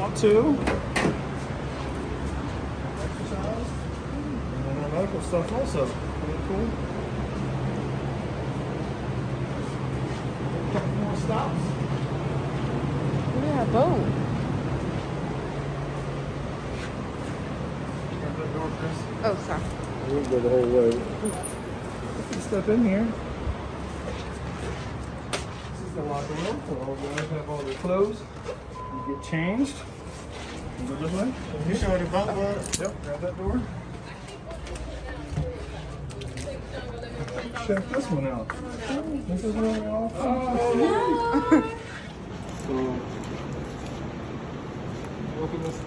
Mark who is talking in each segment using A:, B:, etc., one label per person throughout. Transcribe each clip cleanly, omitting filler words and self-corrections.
A: out too. Exercise. And then our medical stuff also. Pretty cool. A couple more stops.
B: Yeah, a boat.
A: Grab that door, Chris.
B: Oh, sorry.
A: I wouldn't go the whole way. If you step in here, this is the locker room where all the guys have all their clothes. You get changed. You go this way. You show the bunk bed. Yep, grab that door. Check this one out. This is really awesome. Oh, so, open this.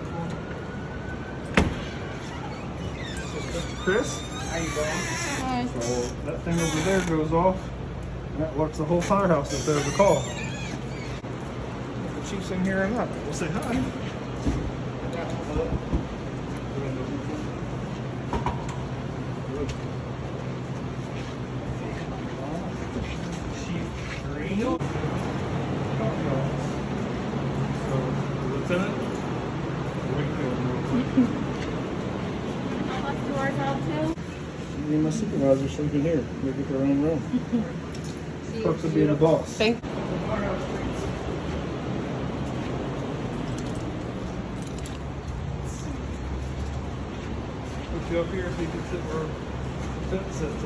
A: Chris? How you doing?
B: Hi.
A: So that thing over there goes off, and that locks the whole firehouse if there's a call. If the chief's in here or not, we'll say hi. Chief Green. So, Lieutenant, me and my supervisor sleeping here. They get their own room. Perks of being a boss.
B: Thank you.
A: Put you up here so you can sit where Lieutenant sits,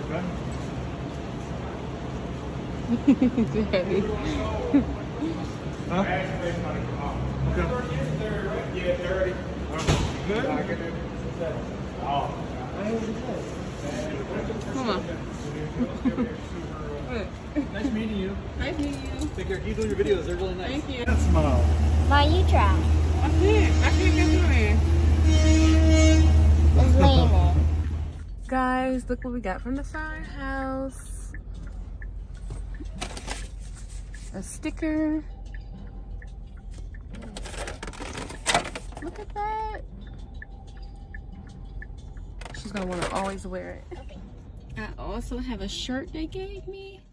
A: okay?
B: Daddy.
A: Huh? Okay. Yeah, 30. Good? Oh.
B: Come on.
C: Nice meeting you.
B: Nice meeting you.
C: Take care. Keep doing your videos. They're really nice.
B: Thank you.
A: That smile.
D: Why you try?
B: I can't get through here.
D: It's leaning.
B: Guys, look what we got from the firehouse. A sticker. Look at that. She's gonna want to always wear it. I also have a shirt they gave me.